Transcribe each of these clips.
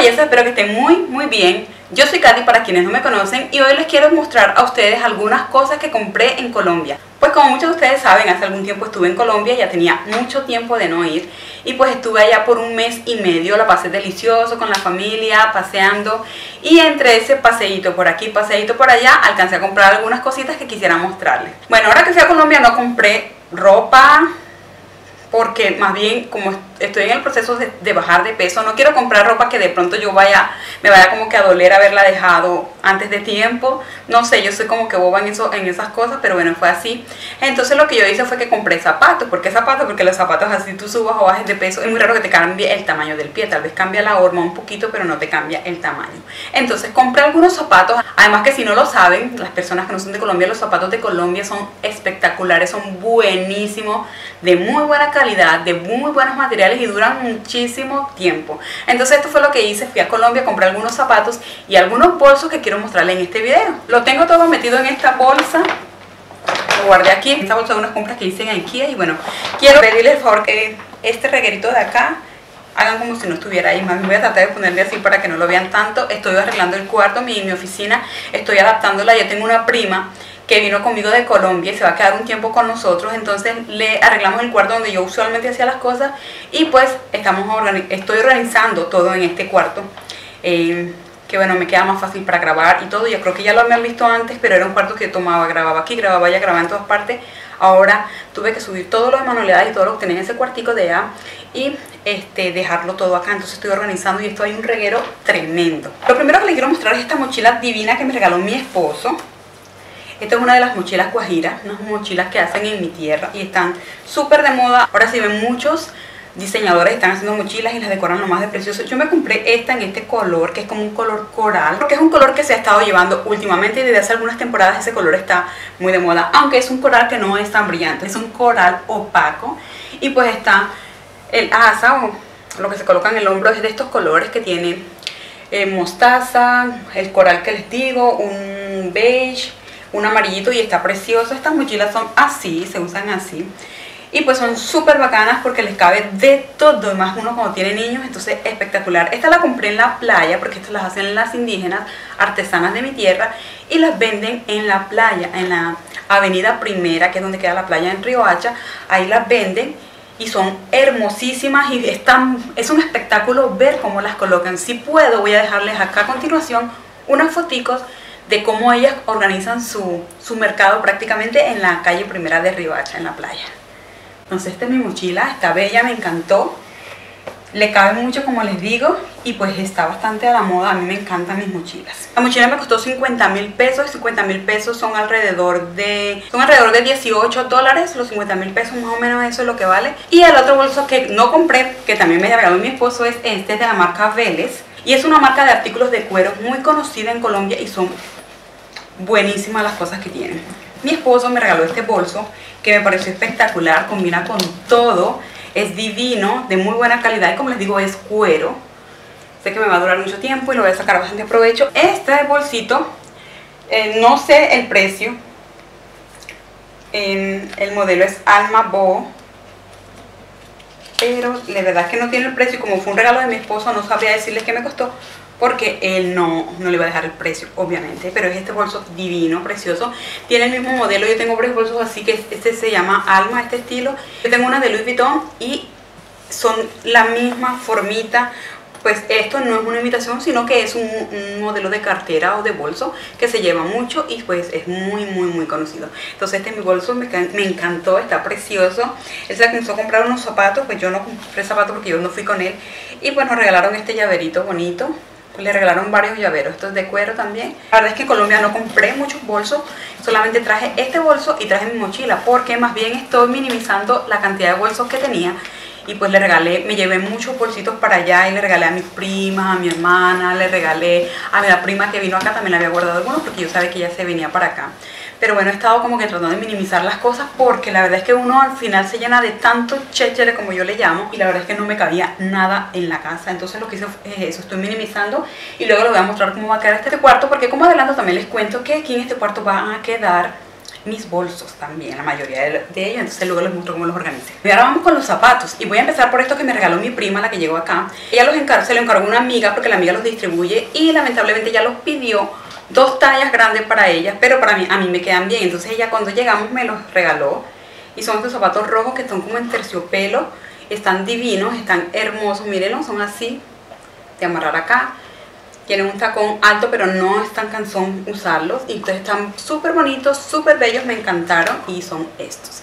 belleza, espero que estén muy bien. Yo soy Katy para quienes no me conocen y hoy les quiero mostrar a ustedes algunas cosas que compré en Colombia. Pues como muchos de ustedes saben, hace algún tiempo estuve en Colombia, ya tenía mucho tiempo de no ir y pues estuve allá por un mes y medio, la pasé delicioso con la familia, paseando, y entre ese paseíto por aquí, paseíto por allá, alcancé a comprar algunas cositas que quisiera mostrarles. Bueno, ahora que fui a Colombia no compré ropa, porque más bien como estoy en el proceso de bajar de peso, no quiero comprar ropa que de pronto me vaya como que a doler haberla dejado antes de tiempo. No sé, yo soy como que boba en esas cosas, pero bueno, fue así. Entonces lo que yo hice fue que compré zapatos. ¿Por qué zapatos? Porque los zapatos así tú subas o bajes de peso, es muy raro que te cambie el tamaño del pie. Tal vez cambia la horma un poquito, pero no te cambia el tamaño. Entonces compré algunos zapatos. Además que si no lo saben, las personas que no son de Colombia, los zapatos de Colombia son espectaculares, son buenísimos, de muy buena calidad, de muy buenos materiales y duran muchísimo tiempo. Entonces esto fue lo que hice, fui a Colombia, compré algunos zapatos y algunos bolsos que quiero mostrarles en este video. Lo tengo todo metido en esta bolsa, lo guardé aquí, esta bolsa de unas compras que hice en IKEA. Y bueno, quiero pedirles el favor que este reguerito de acá hagan como si no estuviera ahí. Más voy a tratar de ponerle así para que no lo vean tanto. Estoy arreglando el cuarto, mi oficina, estoy adaptándola. Yo tengo una prima que vino conmigo de Colombia y se va a quedar un tiempo con nosotros, entonces le arreglamos el cuarto donde yo usualmente hacía las cosas y pues estoy organizando todo en este cuarto, que bueno, me queda más fácil para grabar y todo. Yo creo que ya lo habían visto antes, pero era un cuarto que grababa aquí, grababa allá, grababa en todas partes. Ahora tuve que subir todo lo de manualidades y todo lo que tenía en ese cuartico de allá y dejarlo todo acá. Entonces estoy organizando y esto hay un reguero tremendo. Lo primero que les quiero mostrar es esta mochila divina que me regaló mi esposo. Esta es una de las mochilas guajiras, unas mochilas que hacen en mi tierra y están súper de moda. Ahora sí ven muchos diseñadores están haciendo mochilas y las decoran lo más de precioso. Yo me compré esta en este color, que es como un color coral, porque es un color que se ha estado llevando últimamente y desde hace algunas temporadas ese color está muy de moda. Aunque es un coral que no es tan brillante, es un coral opaco. Y pues está el asa o lo que se coloca en el hombro, es de estos colores que tiene mostaza, el coral que les digo, un beige, un amarillito, y está precioso. Estas mochilas son así, se usan así y pues son súper bacanas porque les cabe de todo, más uno cuando tiene niños, entonces espectacular. Esta la compré en la playa porque estas las hacen las indígenas artesanas de mi tierra y las venden en la playa, en la avenida Primera, que es donde queda la playa en Riohacha. Ahí las venden y son hermosísimas y es un espectáculo ver cómo las colocan. Si puedo voy a dejarles acá a continuación unas foticos de cómo ellas organizan su mercado prácticamente en la calle Primera de Riohacha, en la playa. Entonces esta es mi mochila, está bella, me encantó. Le cabe mucho, como les digo, y pues está bastante a la moda. A mí me encantan mis mochilas. La mochila me costó 50.000 pesos. 50.000 pesos son alrededor de 18 dólares. Los 50.000 pesos más o menos, eso es lo que vale. Y el otro bolso que no compré, que también me regaló mi esposo, es este de la marca Vélez. Y es una marca de artículos de cuero muy conocida en Colombia y son buenísimas las cosas que tienen. Mi esposo me regaló este bolso que me pareció espectacular, combina con todo, es divino, de muy buena calidad y como les digo es cuero. Sé que me va a durar mucho tiempo y lo voy a sacar bastante provecho. Este bolsito, no sé el precio, el modelo es Alma Bo, pero la verdad es que no tiene el precio y como fue un regalo de mi esposo no sabría decirles qué me costó, porque él no le va a dejar el precio, obviamente. Pero es este bolso divino, precioso. Tiene el mismo modelo, yo tengo varios bolsos así, que este se llama Alma, este estilo. Yo tengo una de Louis Vuitton y son la misma formita. Pues esto no es una imitación, sino que es un modelo de cartera o de bolso que se lleva mucho y pues es muy conocido. Entonces este es mi bolso, me encantó, está precioso. Él se alcanzó a comprar unos zapatos, pues yo no compré zapatos porque yo no fui con él. Y pues nos regalaron este llaverito bonito. Le regalaron varios llaveros, estos de cuero también. La verdad es que en Colombia no compré muchos bolsos, solamente traje este bolso y traje mi mochila, porque más bien estoy minimizando la cantidad de bolsos que tenía. Y pues me llevé muchos bolsitos para allá y le regalé a mis primas, a mi hermana, le regalé a la prima que vino acá, también le había guardado algunos porque yo sabía que ella se venía para acá. Pero bueno, he estado como que tratando de minimizar las cosas porque la verdad es que uno al final se llena de tanto chéchere, como yo le llamo, y la verdad es que no me cabía nada en la casa. Entonces lo que hice fue eso, estoy minimizando y luego les voy a mostrar cómo va a quedar este cuarto, porque como adelanto también les cuento que aquí en este cuarto van a quedar mis bolsos también, la mayoría de ellos, entonces luego les muestro cómo los organicé. Y ahora vamos con los zapatos, y voy a empezar por esto que me regaló mi prima, la que llegó acá. Ella se lo encargó a una amiga porque la amiga los distribuye y lamentablemente ella los pidió 2 tallas grandes para ella, pero a mí me quedan bien. Entonces ella cuando llegamos me los regaló, y son estos zapatos rojos que son como en terciopelo, están divinos, están hermosos, mírenlos, son así, de amarrar acá. Tienen un tacón alto, pero no es tan cansón usarlos. Y entonces están súper bonitos, súper bellos, me encantaron. Y son estos.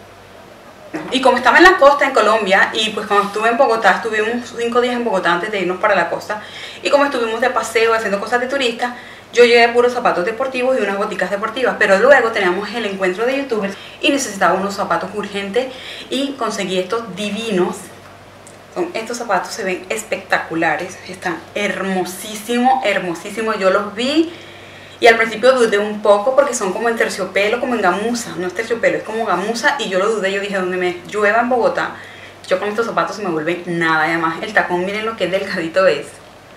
Y como estaba en la costa, en Colombia, y pues cuando estuve en Bogotá, estuvimos 5 días en Bogotá antes de irnos para la costa. Y como estuvimos de paseo, haciendo cosas de turista, yo llevé puros zapatos deportivos y unas boticas deportivas. Pero luego teníamos el encuentro de youtubers y necesitaba unos zapatos urgentes. Y conseguí estos divinos. Estos zapatos se ven espectaculares, están hermosísimos, hermosísimos. Yo los vi y al principio dudé un poco porque son como en terciopelo, como en gamuza. No es terciopelo, es como gamuza, y yo lo dudé. Yo dije, donde me llueva en Bogotá, yo con estos zapatos se me vuelven nada. Además el tacón, miren lo que delgadito es.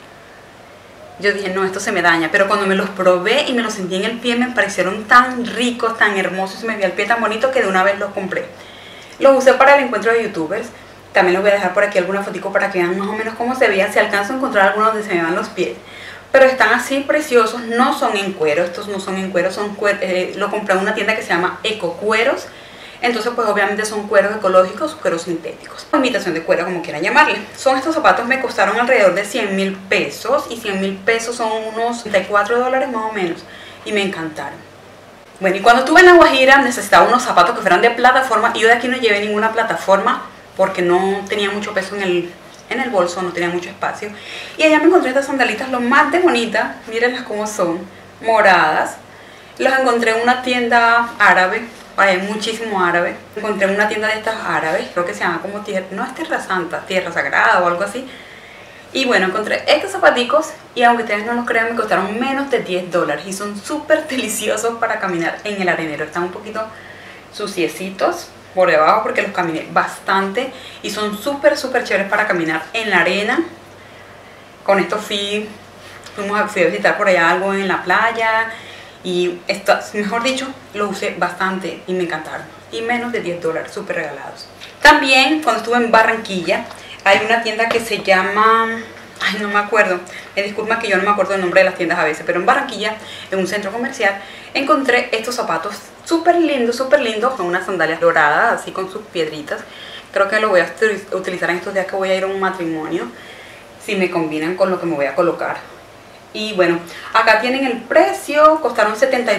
Yo dije, no, esto se me daña. Pero cuando me los probé y me los sentí en el pie, me parecieron tan ricos, tan hermosos, se me veía el pie tan bonito que de una vez los compré. Los usé para el encuentro de youtubers. También les voy a dejar por aquí alguna fotico para que vean más o menos cómo se veían. Si alcanzo a encontrar algunos donde se me van los pies. Pero están así preciosos, no son en cuero. Estos no son en cuero, lo compré en una tienda que se llama Eco Cueros. Entonces pues obviamente son cueros ecológicos, cueros sintéticos. Imitación de cuero, como quieran llamarle. Estos zapatos me costaron alrededor de 100.000 pesos. Y 100.000 pesos son unos $34 más o menos. Y me encantaron. Bueno, y cuando estuve en La Guajira necesitaba unos zapatos que fueran de plataforma. Y yo de aquí no llevé ninguna plataforma porque no tenía mucho peso en el bolso, no tenía mucho espacio. Y allá me encontré estas sandalitas lo más de bonitas, mírenlas cómo son, moradas. Los encontré en una tienda árabe, hay muchísimo árabe. Encontré en una tienda de estas árabes, creo que se llama como no es Tierra Santa, Tierra Sagrada o algo así. Y bueno, encontré estos zapaticos y aunque ustedes no los crean, me costaron menos de $10 y son súper deliciosos para caminar en el arenero. Están un poquito suciecitos por debajo porque los caminé bastante y son súper chéveres para caminar en la arena. Con esto fui a visitar por allá algo en la playa y mejor dicho, los usé bastante y me encantaron. Y menos de $10, súper regalados. También cuando estuve en Barranquilla hay una tienda que se llama... Ay, no me acuerdo, me disculpan que yo no me acuerdo el nombre de las tiendas a veces, pero en Barranquilla, en un centro comercial, encontré estos zapatos súper lindos, con unas sandalias doradas, así con sus piedritas. Creo que lo voy a utilizar en estos días que voy a ir a un matrimonio, si me combinan con lo que me voy a colocar. Y bueno, acá tienen el precio, costaron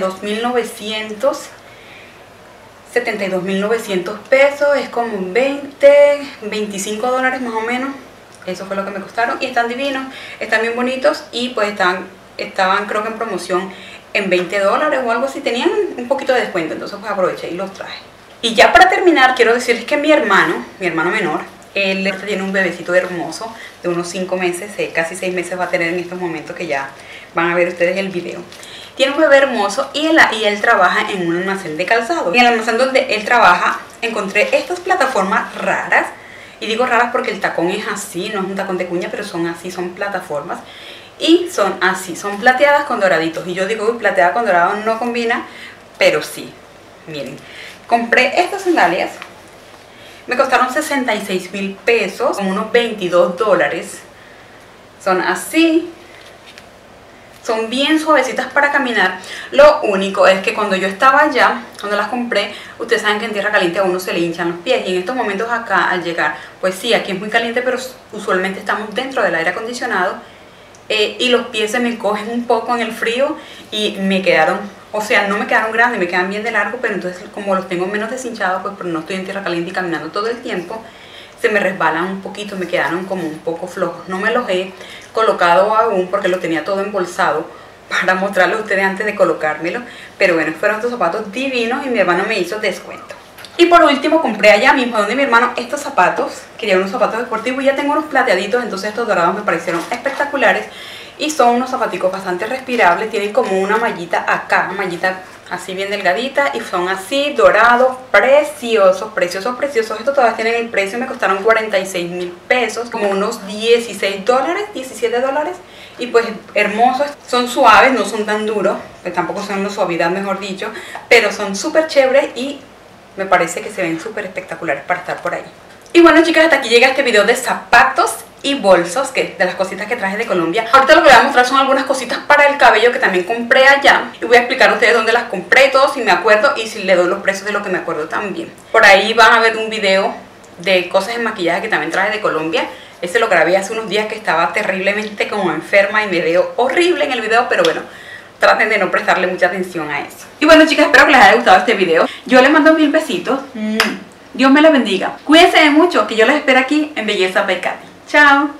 72.900 pesos, es como 25 dólares más o menos. Eso fue lo que me costaron y están divinos, están bien bonitos y pues estaban creo que en promoción en $20 o algo así, tenían un poquito de descuento, entonces pues aproveché y los traje. Y ya para terminar quiero decirles que mi hermano menor, él tiene un bebecito hermoso de unos 5 meses, casi 6 meses va a tener en estos momentos que ya van a ver ustedes el video. Tiene un bebé hermoso y él trabaja en un almacén de calzado. En el almacén donde él trabaja encontré estas plataformas raras. Y digo raras porque el tacón es así, no es un tacón de cuña, pero son así, son plataformas. Y son así, son plateadas con doraditos. Y yo digo, uy, plateada con dorado no combina, pero sí. Miren, compré estas sandalias. Me costaron 66.000 pesos, como unos $22. Son así. Son bien suavecitas para caminar. Lo único es que cuando yo estaba allá, cuando las compré, ustedes saben que en tierra caliente a uno se le hinchan los pies. Y en estos momentos acá, al llegar, pues sí, aquí es muy caliente, pero usualmente estamos dentro del aire acondicionado. Y los pies se me cogen un poco en el frío y me quedaron, o sea, no me quedaron grandes, me quedan bien de largo, pero entonces como los tengo menos deshinchados, pues no estoy en tierra caliente y caminando todo el tiempo, se me resbalan un poquito, me quedaron como un poco flojos. No me los he colocado aún porque lo tenía todo embolsado para mostrarles a ustedes antes de colocármelo. Pero bueno, fueron estos zapatos divinos y mi hermano me hizo descuento. Y por último compré allá mismo donde mi hermano estos zapatos. Quería unos zapatos deportivos y ya tengo unos plateaditos, entonces estos dorados me parecieron espectaculares. Y son unos zapaticos bastante respirables, tienen como una mallita acá, mallita así bien delgadita, y son así, dorados, preciosos, preciosos, preciosos. Estos todavía tienen el precio, me costaron 46.000 pesos, como unos 16 dólares, 17 dólares. Y pues hermosos, son suaves, no son tan duros, pues tampoco son de suavidad, mejor dicho, pero son súper chéveres y me parece que se ven súper espectaculares para estar por ahí. Y bueno, chicas, hasta aquí llega este video de zapatos y bolsos, que de las cositas que traje de Colombia. Ahorita lo que les voy a mostrar son algunas cositas para el cabello que también compré allá, y voy a explicar a ustedes dónde las compré y todo, si me acuerdo, y si le doy los precios de lo que me acuerdo también. Por ahí van a ver un video de cosas en maquillaje que también traje de Colombia. Este lo grabé hace unos días que estaba terriblemente como enferma y me veo horrible en el video, pero bueno, traten de no prestarle mucha atención a eso. Y bueno, chicas, espero que les haya gustado este video. Yo les mando 1000 besitos. Dios me la bendiga. Cuídense mucho, que yo les espero aquí en Belleza by Katy. Chao.